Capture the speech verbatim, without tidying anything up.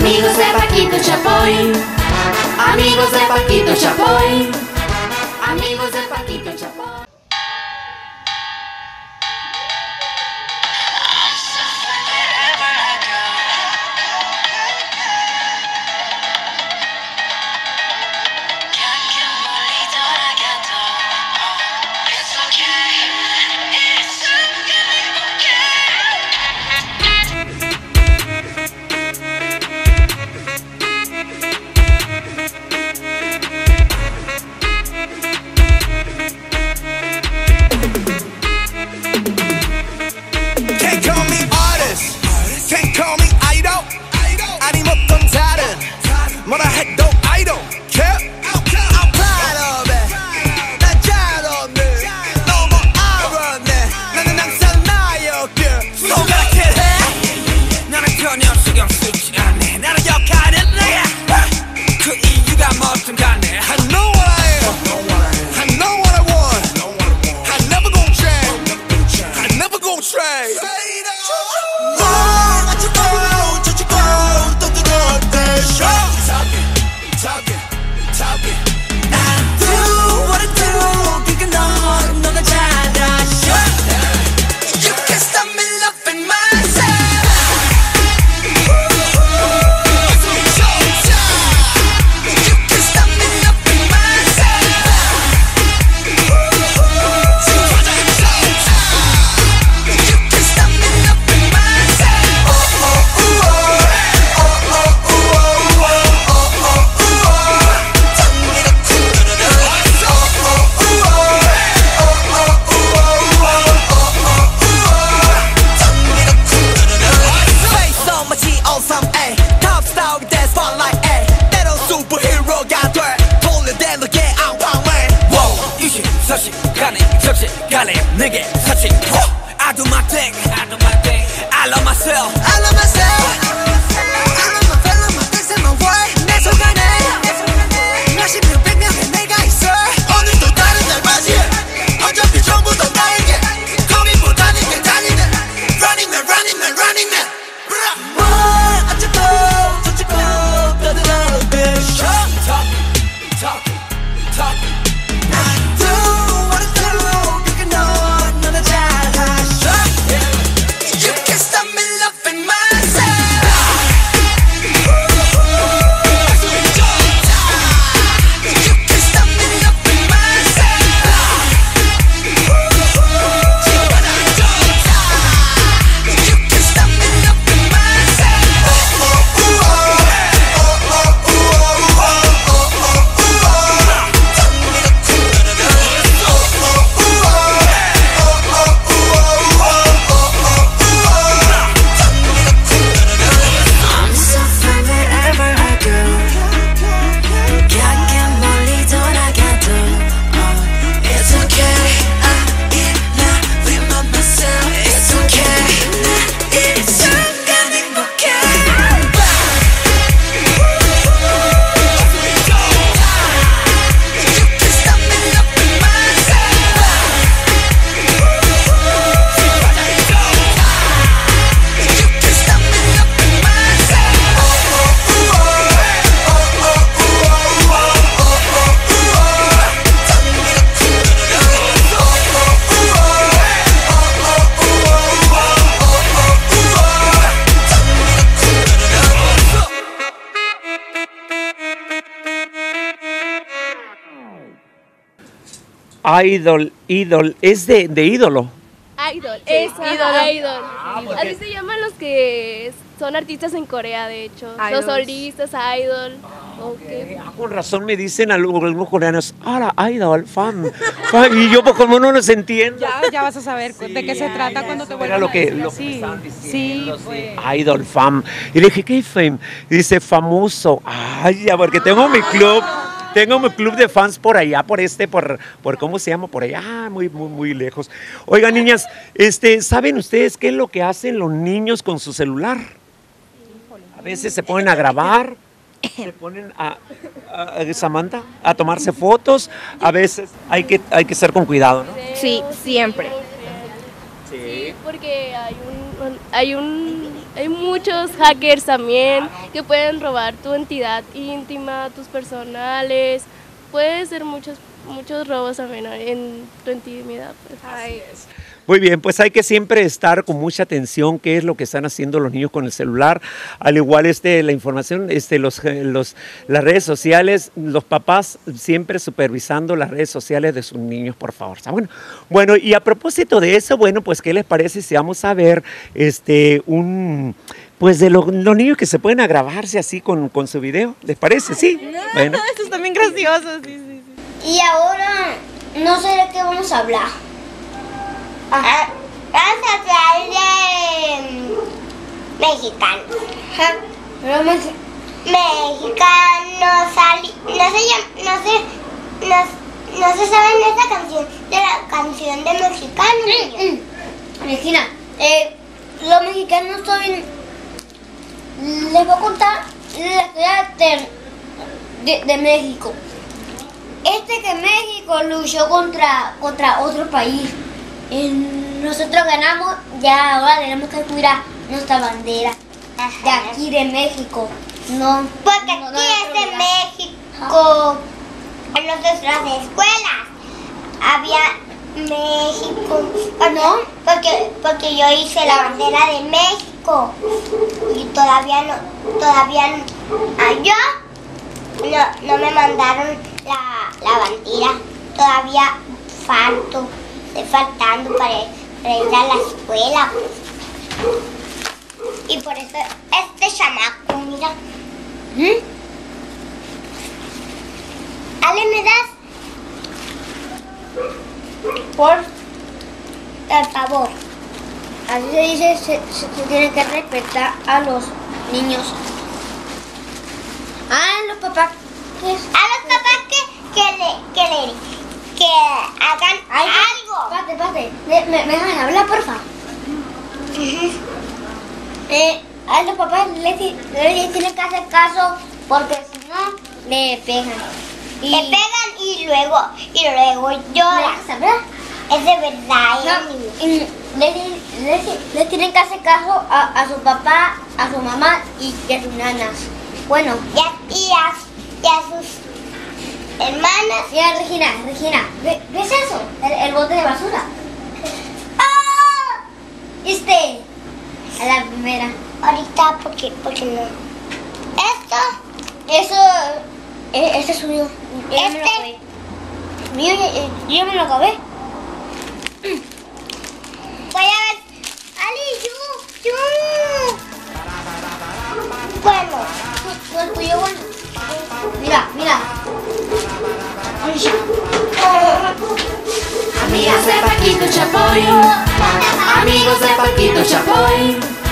Amigos de Paquito Chapoy, amigos de Paquito Chapoy, amigos de Paquito Chapoy. 뭐라 해도 I don't care. I'm proud of it. 난 잘없네. 너무 알았네. 나는 항상 나였길. 손가락질 해. 나는 전혀 신경 쓰지 않네. 나는 역할은 내가. 그 이유가 뭐든 간에 I know what I am. I know what I want. I never gon' change. I never gon' trade. 가네 내게 사칭 I do my thing I do my thing I love myself I love myself I love my fellow my things and my way 내 속안에 몇십 명 백 명의 내가 있어 오늘도 다른 날 맞이해 어차피 전부 다 나에게 고민보다는 게 달리네 Running man running man running man 뭘 어쩌고 저쩌고 떠들어 bitch Talking talking talking Idol, Idol, es de, de ídolo. Idol, es ídolo. Idol. Ah, porque... Así se llaman los que son artistas en Corea, de hecho. Idols. Los solistas, Idol. Okay. Ah, con razón me dicen algunos coreanos, ahora Idol, fan, fan. Y yo, pues, como no los entiendo. Ya, ya vas a saber sí, de qué se trata ya, cuando te vuelvan lo que, a decir lo así. que estaban diciendo, Sí, pues. Idol, fan. Y le dije, ¿qué fame? Y dice, famoso. Ay, ya, porque tengo mi club. Tengo mi club de fans por allá, por este, por, por ¿cómo se llama? Por allá, muy, muy, muy lejos. Oigan, niñas, este, ¿saben ustedes qué es lo que hacen los niños con su celular? A veces se ponen a grabar, se ponen a, a, a Samantha, a tomarse fotos. A veces hay que, hay que ser con cuidado, ¿no? Sí, siempre. Sí, porque hay un, hay un, hay muchos hackers también que pueden robar tu entidad íntima, tus personales. Puede ser muchos, muchos robos también en tu intimidad. Pues. Ay. Muy bien, pues hay que siempre estar con mucha atención qué es lo que están haciendo los niños con el celular, al igual este, la información, este, los, los, las redes sociales, los papás siempre supervisando las redes sociales de sus niños, por favor. Bueno, bueno, y a propósito de eso, bueno, pues ¿qué les parece si vamos a ver este, un... Pues de lo, los niños que se pueden agravarse así con, con su video, ¿les parece? Sí. No, bueno. Eso está bien gracioso, sí, sí, sí. Y ahora no sé de qué vamos a hablar. Ajá. Vamos a hablar de mexicanos. Ajá. Pero me... Mexicanos, sali... no se llama, no se, no, no se saben esa canción, de la canción de mexicanos. Mm, mm. Regina, eh, los mexicanos son... Les voy a contar la historia de, de, de México. Este que México luchó contra, contra otro país. Y nosotros ganamos, ya ahora tenemos que cuidar nuestra bandera. Ajá. De aquí de México. No, porque no, aquí no es de México. Ajá. En nuestras escuelas había México. ¿O no? Porque, porque yo hice la bandera de México. Y todavía no, todavía no, ah, yo no, no me mandaron la, la bandera. Todavía falto, estoy faltando para, para ir a la escuela. Y por eso este chamaco, mira. ¿Mm? Ale, ¿me das? Por el favor. Así se dice, se, se, se tiene que respetar a los niños. A los papás. ¿Qué es? A los papás que, que le, que le, que hagan Ay, algo. Pate, pate. ¿Me, me, me dejan hablar, porfa? Uh-huh. eh, a los papás les, les tienen que hacer caso porque si no, le pegan. Y... Le pegan y luego, y luego lloran. ¿Verdad? Es de verdad. No, y le, le, le tienen que hacer caso a, a su papá, a su mamá y, y a sus nanas. Bueno, y a, y a, y a sus hermanas. Mira, Regina, Regina, ¿ves eso? El, el bote de basura. ¡Ah! Este, a la primera. Ahorita, porque, porque no. Esto, eso, este es suyo. Yo este, me lo acabé. Mío, yo, yo me lo acabé. Voy a ver. Ali, yo, yo. Bueno, tu tuyo bueno. Mira, mira. Amigas de Paquito Chapoy, amigos de Paquito Chapoy.